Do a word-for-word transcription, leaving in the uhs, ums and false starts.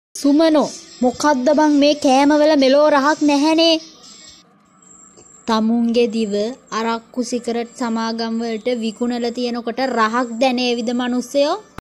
සුමනෝ මොකද්ද බං මේ කෑමවල මෙලෝ රහක් නැහැනේ. තමුන්ගේ දිව අරක්කු සිගරට් සමාගම් වලට විකුණලා තියෙනකොට රහක් දැනේවිද මිනිස්සයෝ?